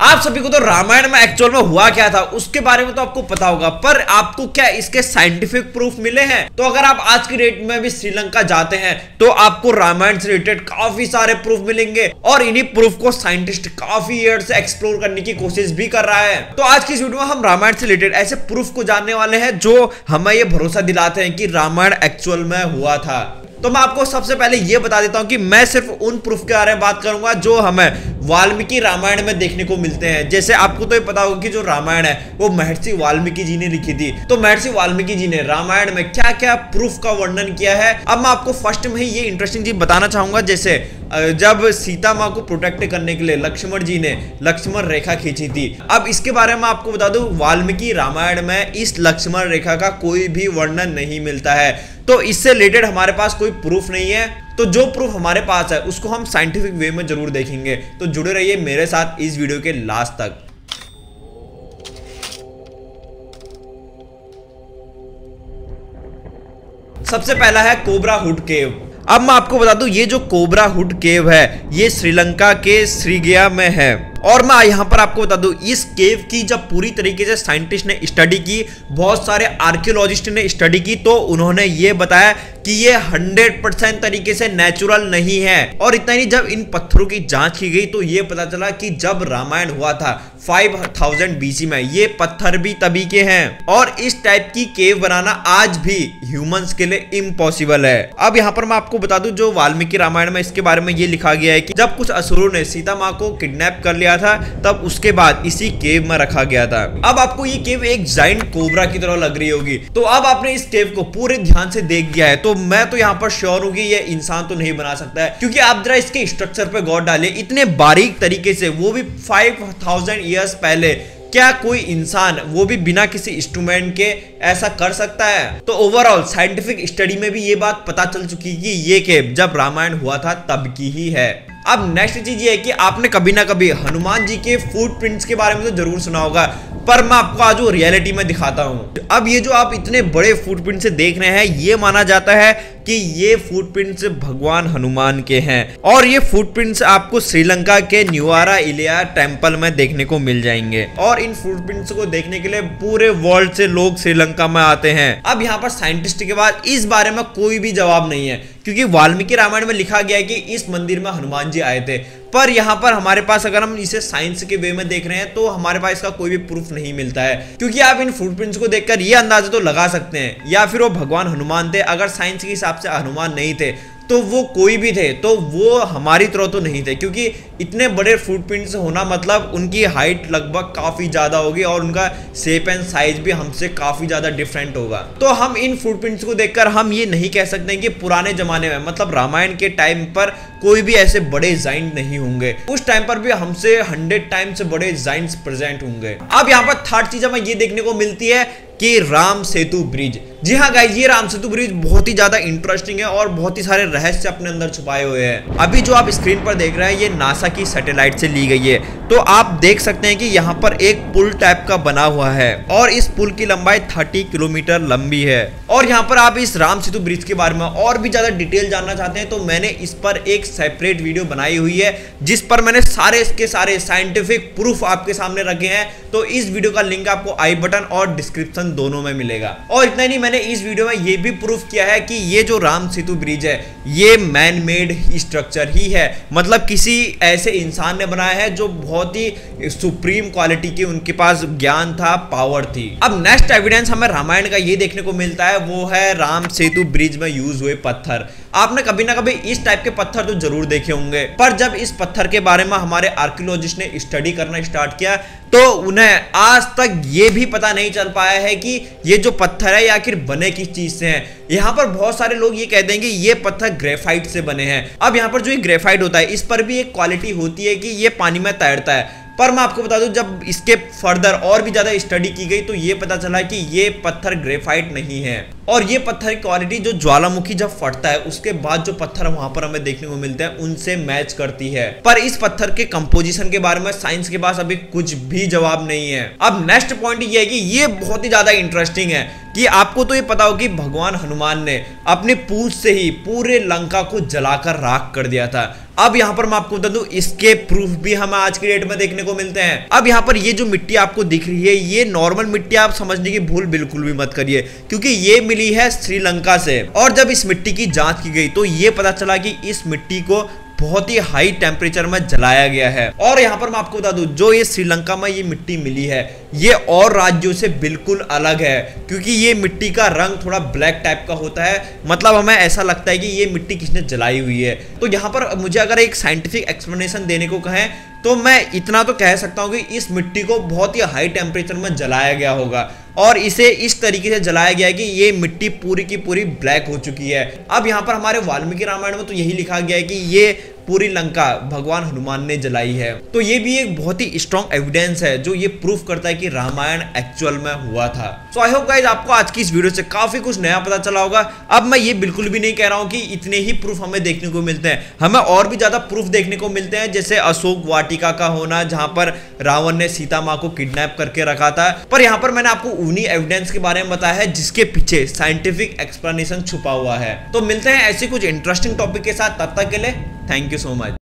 आप सभी को तो रामायण में एक्चुअल में हुआ क्या था उसके बारे में तो आपको पता होगा, पर आपको क्या इसके साइंटिफिक प्रूफ मिले हैं? तो अगर आप आज की डेट में भी श्रीलंका जाते हैं तो आपको रामायण से रिलेटेड काफी सारे प्रूफ मिलेंगे और इन्हीं प्रूफ को साइंटिस्ट काफी ईयर से एक्सप्लोर करने की कोशिश भी कर रहा है। तो आज की इस वीडियो में हम रामायण से रिलेटेड ऐसे प्रूफ को जानने वाले हैं जो हमें यह भरोसा दिलाते हैं कि रामायण एक्चुअल में हुआ था। तो मैं आपको सबसे पहले यह बता देता हूं कि मैं सिर्फ उन प्रूफ के बारे में बात करूंगा जो हमें वाल्मीकि रामायण में देखने को मिलते हैं। जैसे आपको तो ये पता होगा कि जो रामायण है वो महर्षि वाल्मीकि जी ने लिखी थी। तो महर्षि वाल्मीकि जी ने रामायण में क्या क्या प्रूफ का वर्णन किया है, अब मैं आपको फर्स्ट में ही ये इंटरेस्टिंग चीज बताना चाहूंगा। जैसे जब सीता माँ को प्रोटेक्ट करने के लिए लक्ष्मण जी ने लक्ष्मण रेखा खींची थी, अब इसके बारे में आपको बता दूं वाल्मीकि रामायण में इस लक्ष्मण रेखा का कोई भी वर्णन नहीं मिलता है। तो इससे रिलेटेड हमारे पास कोई प्रूफ नहीं है। तो जो प्रूफ हमारे पास है उसको हम साइंटिफिक वे में जरूर देखेंगे। तो जुड़े रहिए मेरे साथ इस वीडियो के लास्ट तक। सबसे पहला है कोबरा हुड केव। अब मैं आपको बता दूं ये जो कोबरा हुड केव है ये श्रीलंका के श्रीगया में है। और मैं यहाँ पर आपको बता दूं इस केव की जब पूरी तरीके से साइंटिस्ट ने स्टडी की, बहुत सारे आर्कियोलॉजिस्ट ने स्टडी की, तो उन्होंने ये बताया कि ये 100% तरीके से नेचुरल नहीं है। और इतना नहीं, जब इन पत्थरों की जांच की गई तो ये पता चला कि जब रामायण हुआ था 5000 BC में, ये पत्थर भी तभी के हैं। और इस टाइप की केव बनाना आज भी ह्यूमंस के लिए इम्पॉसिबल है। अब यहाँ पर मैं आपको बता दूं जो वाल्मीकि रामायण में इसके बारे में ये लिखा गया है कि जब कुछ असुरों ने सीता माँ को किडनैप कर लिया था तब उसके बाद इसी केव में रखा गया था। अब आपको ये केव एक जायंट कोबरा की तरह लग रही होगी। तो अब आपने इस केव को पूरे ध्यान से देख दिया है तो मैं तो यहाँ पर श्योर हूँ कि ये इंसान तो नहीं बना सकता है, क्योंकि आप जरा इसके स्ट्रक्चर पे गौर डालिए, इतने बारीक तरीके से, वो भी 5000 ईयर्स पहले। क्या कोई इंसान वो भी बिना किसी इंस्ट्रूमेंट के ऐसा कर सकता है? तो ओवरऑल साइंटिफिक स्टडी में भी ये बात पता चल चुकी कि ये केव जब रामायण हुआ था तब की ही है। अब नेक्स्ट चीज ये है कि आपने कभी ना कभी हनुमान जी के फुटप्रिंट्स के बारे में तो जरूर सुना होगा, पर मैं आपको आज वो रियलिटी में दिखाता हूं। अब ये जो आप इतने बड़े फुटप्रिंट से देख रहे हैं, ये माना जाता है कि ये फुटप्रिंट्स भगवान हनुमान के हैं। और ये फुटप्रिंट्स आपको श्रीलंका के न्यूआरा इलिया टेम्पल में देखने को मिल जाएंगे। और इन फुटप्रिंट्स को देखने के लिए पूरे वर्ल्ड से लोग श्रीलंका में आते हैं। अब यहाँ पर साइंटिस्ट के पास इस बारे में कोई भी जवाब नहीं है, क्योंकि वाल्मीकि रामायण में लिखा गया है कि इस मंदिर में हनुमान जी आए थे, पर यहाँ पर हमारे पास अगर हम इसे साइंस के वे में देख रहे हैं तो हमारे पास इसका कोई भी प्रूफ नहीं मिलता है। क्योंकि आप इन फुटप्रिंट्स को देखकर ये अंदाजा तो लगा सकते हैं या फिर वो भगवान हनुमान थे। अगर साइंस के हिसाब से हनुमान नहीं थे तो वो कोई भी थे, तो वो हमारी तरह तो नहीं थे, क्योंकि इतने बड़े फुटप्रिंट्स होना मतलब उनकी हाइट लगभग काफी ज्यादा होगी और उनका शेप एंड साइज भी हमसे काफी ज्यादा डिफरेंट होगा। तो हम इन फुटप्रिंट्स को देखकर हम ये नहीं कह सकते कि पुराने जमाने में मतलब रामायण के टाइम पर कोई भी ऐसे बड़े जाइंट नहीं होंगे। उस टाइम पर भी हमसे 100 टाइम्स से बड़े जाइंट्स प्रेजेंट होंगे। अब यहाँ पर थर्ड चीज हमें ये देखने को मिलती है कि राम सेतु ब्रिज। जी हाँ गाइस, ये राम सेतु ब्रिज बहुत ही ज्यादा इंटरेस्टिंग है और बहुत ही सारे रहस्य अपने अंदर छुपाए हुए हैं। अभी जो आप स्क्रीन पर देख रहे हैं ये नासा की सैटेलाइट से ली गई है। तो आप देख सकते हैं कि यहाँ पर एक पुल टाइप का बना हुआ है और इस पुल की लंबाई 30 किलोमीटर लंबी है। और यहाँ पर आप इस राम सेतु ब्रिज के बारे में और भी ज्यादा डिटेल जानना चाहते हैं तो मैंने इस पर एक सेपरेट वीडियो बनाई हुई है जिस पर मैंने सारे साइंटिफिक प्रूफ आपके सामने रखे हैं। तो इस वीडियो का लिंक आपको आई बटन और डिस्क्रिप्शन दोनों में मिलेगा। और इतना नहीं, मैंने इस वीडियो में ये भी प्रूफ किया है कि ये जो राम सेतु ब्रिज है ये मैन मेड स्ट्रक्चर ही है, मतलब किसी ऐसे इंसान ने बनाया है जो बहुत ही सुप्रीम क्वालिटी की उनके पास ज्ञान था, पावर थी। अब नेक्स्ट एविडेंस हमें रामायण का ये देखने को मिलता है, वो है राम सेतु ब्रिज में यूज हुए पत्थर। आपने कभी ना कभी इस टाइप के पत्थर तो जरूर देखे होंगे, पर जब इस पत्थर के बारे में हमारे आर्कियोलॉजिस्ट ने स्टडी करना स्टार्ट किया तो उन्हें आज तक ये भी पता नहीं चल पाया है कि ये जो पत्थर है आखिर बने किस चीज से हैं। यहाँ पर बहुत सारे लोग ये कहते हैं कि ये पत्थर ग्रेफाइट से बने हैं। अब यहाँ पर जो ये ग्रेफाइट होता है इस पर भी एक क्वालिटी होती है कि ये पानी में तैरता है, पर मैं आपको बता दूं जब इसके फर्दर और भी ज्यादा स्टडी की गई तो ये पता चला कि ये पत्थर ग्रेफाइट नहीं है। और ये पत्थर की क्वालिटी जो ज्वालामुखी जब फटता है उसके बाद जो पत्थर वहां पर हमें देखने को मिलते हैं उनसे मैच करती है। पर इस पत्थर के कंपोजिशन के बारे में साइंस के पास अभी कुछ भी जवाब नहीं है। अब नेक्स्ट पॉइंट ये है कि ये बहुत ही ज्यादा इंटरेस्टिंग है कि आपको तो ये पता हो कि भगवान हनुमान ने अपनी पूंछ से ही पूरे लंका को जलाकर राख कर दिया था। अब यहाँ पर मैं आपको बता दूं इसके प्रूफ भी हमें आज की डेट में देखने को मिलते हैं। अब यहाँ पर ये जो मिट्टी आपको दिख रही है ये नॉर्मल मिट्टी, आप समझने की भूल बिल्कुल भी मत करिए क्योंकि ये मिली है श्रीलंका से। और जब इस मिट्टी की जांच की गई तो ये पता चला कि इस मिट्टी को बहुत ही हाई टेम्परेचर में जलाया गया है। और यहाँ पर मैं आपको बता दूं जो ये श्रीलंका में ये मिट्टी मिली है ये और राज्यों से बिल्कुल अलग है क्योंकि ये मिट्टी का रंग थोड़ा ब्लैक टाइप का होता है। मतलब हमें ऐसा लगता है कि ये मिट्टी किसने जलाई हुई है। तो यहाँ पर मुझे अगर एक साइंटिफिक एक्सप्लेनेशन देने को कहें तो मैं इतना तो कह सकता हूँ कि इस मिट्टी को बहुत ही हाई टेम्परेचर में जलाया गया होगा और इसे इस तरीके से जलाया गया है कि ये मिट्टी पूरी की पूरी ब्लैक हो चुकी है। अब यहाँ पर हमारे वाल्मीकि रामायण में तो यही लिखा गया है कि ये पूरी लंका भगवान हनुमान ने जलाई है। तो ये भी एक बहुत ही स्ट्रॉन्ग एविडेंस है जो ये प्रूफ करता है कि रामायण एक्चुअल में हुआ था। सो आई होप गाइस आपको आज की इस वीडियो से काफी कुछ नया पता चला होगा। अब मैं ये बिल्कुल भी नहीं कह रहा हूँ कि इतने ही प्रूफ हमें देखने को मिलते हैं, हमें और भी ज्यादा प्रूफ देखने को मिलते हैं जैसे अशोक वाटिका का होना जहां पर रावण ने सीता माँ को किडनैप करके रखा था। पर यहाँ पर मैंने आपको उन्हीं एविडेंस के बारे में बताया है जिसके पीछे साइंटिफिक एक्सप्लेनेशन छुपा हुआ है। तो मिलते हैं ऐसे कुछ इंटरेस्टिंग टॉपिक के साथ, तब तक के लिए थैंक यू सो मच।